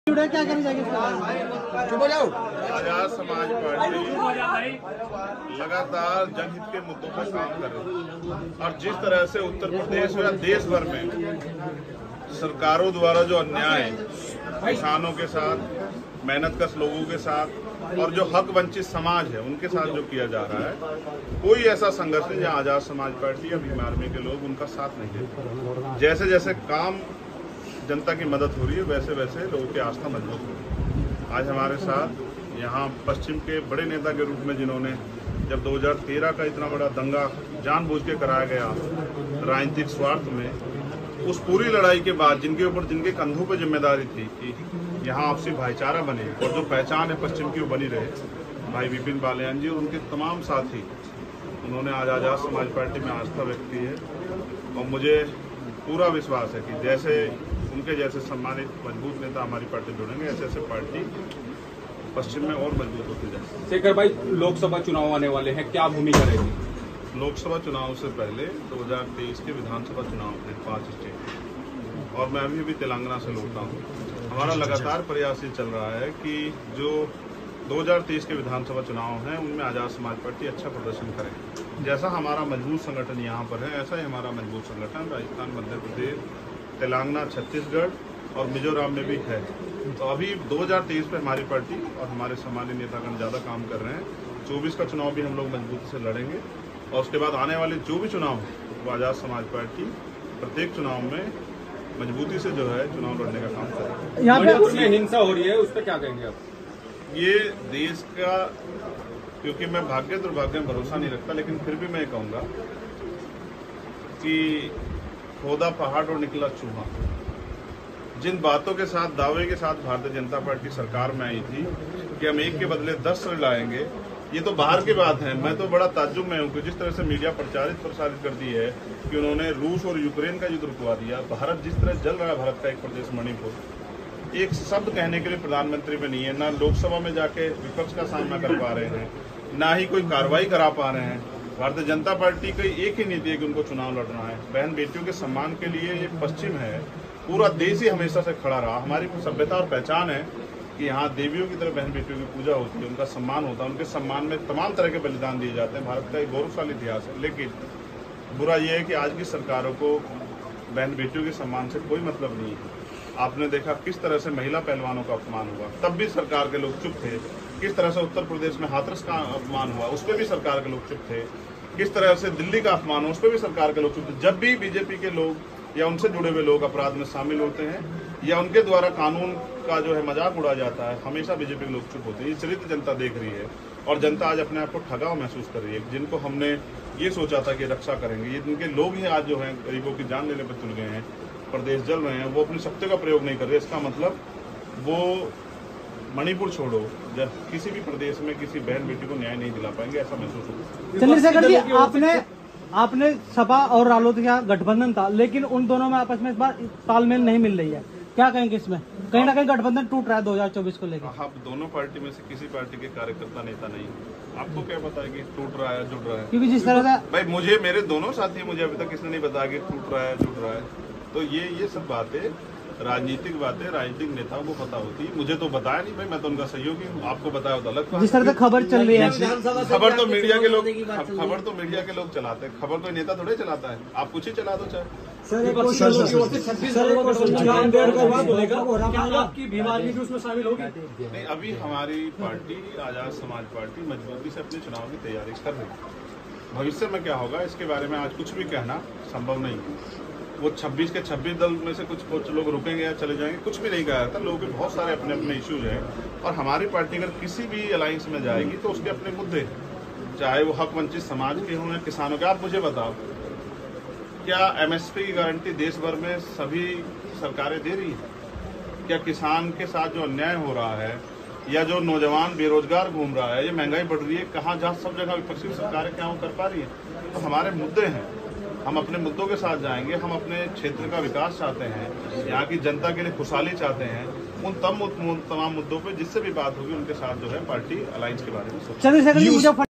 क्या करना चाहिए? आजाद समाज पार्टी लगातार जनहित के मुद्दों पर काम कर रही है और जिस तरह से उत्तर प्रदेश या देश भर में सरकारों द्वारा जो अन्याय किसानों के साथ, मेहनतकश लोगों के साथ और जो हक वंचित समाज है उनके साथ जो किया जा रहा है, कोई ऐसा संघर्ष नहीं जहां आजाद समाज पार्टी या भीम आर्मी के लोग उनका साथ नहीं देते। जैसे जैसे काम जनता की मदद हो रही है वैसे वैसे लोगों की आस्था मजबूत हो रही है। आज हमारे साथ यहाँ पश्चिम के बड़े नेता के रूप में जिन्होंने जब 2013 का इतना बड़ा दंगा जानबूझ के कराया गया राजनीतिक स्वार्थ में, उस पूरी लड़ाई के बाद जिनके कंधों पर जिम्मेदारी थी कि यहाँ आपसी भाईचारा बने और जो पहचान है पश्चिम की वो बनी रहे, भाई विपिन बालियान जी और उनके तमाम साथी, उन्होंने आज आजाद समाज पार्टी में आस्था व्यक्त की है। और मुझे पूरा विश्वास है कि जैसे उनके जैसे सम्मानित मजबूत नेता हमारी पार्टी जुड़ेंगे, ऐसे ऐसे पार्टी पश्चिम में और मजबूत होती जाएगी। शेखर भाई, लोकसभा चुनाव आने वाले हैं, क्या भूमिका रहेगी? लोकसभा चुनाव से पहले 2023 के विधानसभा चुनाव थे 5 स्टेट, और मैं अभी तेलंगाना से लौटा हूँ। हमारा लगातार प्रयास ये चल रहा है कि जो 2023 के विधानसभा चुनाव हैं उनमें आजाद समाज पार्टी अच्छा प्रदर्शन करे। जैसा हमारा मजबूत संगठन यहाँ पर है, ऐसा ही हमारा मजबूत संगठन राजस्थान, मध्य प्रदेश, तेलंगाना, छत्तीसगढ़ और मिजोरम में भी है। तो अभी 2023 में हमारी पार्टी और हमारे सम्मानित नेतागण ज़्यादा काम कर रहे हैं। 24 का चुनाव भी हम लोग मजबूती से लड़ेंगे और उसके बाद आने वाले जो भी चुनाव है वो आजाद समाज पार्टी प्रत्येक चुनाव में मजबूती से जो है चुनाव लड़ने का काम करेगी। मणिपुर में हिंसा हो रही है, उस पर क्या कहेंगे आप? ये देश का, क्योंकि मैं भाग्य दुर्भाग्य में भरोसा नहीं रखता, लेकिन फिर भी मैं कहूँगा कि खोदा पहाड़ और निकला चूहा। जिन बातों के साथ, दावे के साथ भारतीय जनता पार्टी सरकार में आई थी कि हम एक के बदले 10 लाएंगे, ये तो बाहर की बात है। मैं तो बड़ा ताज्जुब में हूँ कि जिस तरह से मीडिया प्रसारित कर दी है कि उन्होंने रूस और यूक्रेन का युद्ध रुकवा दिया। भारत जिस तरह जल रहा है, भारत का एक प्रदेश मणिपुर, एक शब्द कहने के लिए प्रधानमंत्री में नहीं है, ना लोकसभा में जाके विपक्ष का सामना कर पा रहे हैं, ना ही कोई कार्रवाई करा पा रहे हैं। भारतीय जनता पार्टी की एक ही नीति है कि उनको चुनाव लड़ना है। बहन बेटियों के सम्मान के लिए ये पश्चिम है, पूरा देश ही हमेशा से खड़ा रहा। हमारी सभ्यता और पहचान है कि यहाँ देवियों की तरह बहन बेटियों की पूजा होती है, उनका सम्मान होता है, उनके सम्मान में तमाम तरह के बलिदान दिए जाते हैं। भारत का एक गौरवशाली इतिहास है। लेकिन बुरा ये है कि आज की सरकारों को बहन बेटियों के सम्मान से कोई मतलब नहीं है। आपने देखा किस तरह से महिला पहलवानों का अपमान हुआ, तब भी सरकार के लोग चुप थे। किस तरह से उत्तर प्रदेश में हाथरस का अपमान हुआ, उस पर भी सरकार के लोग चुप थे। किस तरह से दिल्ली का अपमान हुआ, उस पर भी सरकार के लोग चुप थे। जब भी बीजेपी के लोग या उनसे जुड़े हुए लोग अपराध में शामिल होते हैं या उनके द्वारा कानून का जो है मजाक उड़ा जाता है, हमेशा बीजेपी के लोग चुप होते हैं। ये चरित्र जनता देख रही है और जनता आज अपने आप को ठगा महसूस कर रही है। जिनको हमने ये सोचा था कि रक्षा करेंगे, ये जिनके लोग ही आज जो है गरीबों की जान लेने पर तुल गए हैं, प्रदेश जल रहे हैं, वो अपनी शक्ति का प्रयोग नहीं कर रहे। इसका मतलब वो मणिपुर छोड़ो, जब किसी भी प्रदेश में किसी बहन बेटी को न्याय नहीं दिला पाएंगे, ऐसा महसूस होगा। चंद्रशेखर जी, आपने सपा और रालोद का गठबंधन था, लेकिन उन दोनों में आपस में इस बार तालमेल नहीं मिल रही है, क्या कहेंगे इसमें? कहीं ना कहीं गठबंधन टूट रहा है 2024 को लेकर। आप दोनों पार्टी में से किसी पार्टी के कार्यकर्ता नेता नहीं, आपको क्या पता है कि टूट रहा है, जुड़ रहा है? क्योंकि जिस तरह से भाई मुझे, मेरे दोनों साथी, मुझे अभी तक किसने नहीं बताया कि टूट रहा है, जुड़ रहा है। तो ये सब बातें राजनीतिक बातें राजनीतिक नेताओं को पता होती है। मुझे तो बताया नहीं भाई, मैं तो उनका सहयोगी हूँ। आपको बताया होता अलग। जिस तरह से खबर चल रही है, खबर तो मीडिया के लोग चलाते हैं। खबर कोई नेता थोड़े चलाता है, आप कुछ ही चला दो चाहे। नहीं, अभी हमारी पार्टी आजाद समाज पार्टी मजबूती से अपने चुनाव की तैयारी कर रही है। भविष्य में क्या होगा इसके बारे में आज कुछ भी कहना संभव नहीं है। वो 26 के 26 दल में से कुछ लोग रुकेंगे या चले जाएंगे, कुछ भी नहीं कहा जाता। लोगों के बहुत सारे अपने अपने इश्यूज हैं और हमारी पार्टी अगर किसी भी अलायंस में जाएगी तो उसके अपने मुद्दे, चाहे वो हक वंचित समाज के हों या किसानों के। आप मुझे बताओ, क्या एमएसपी की गारंटी देश भर में सभी सरकारें दे रही है? क्या किसान के साथ जो अन्याय हो रहा है या जो नौजवान बेरोजगार घूम रहा है, ये महंगाई बढ़ रही है, कहाँ जहाँ सब जगह विपक्षी सरकारें क्या वो कर पा रही है? तो हमारे मुद्दे हैं, हम अपने मुद्दों के साथ जाएंगे। हम अपने क्षेत्र का विकास चाहते हैं, यहाँ की जनता के लिए खुशहाली चाहते हैं। उन तमाम मुद्दों पे जिससे भी बात होगी उनके साथ जो है पार्टी अलायंस के बारे में सोचेगी।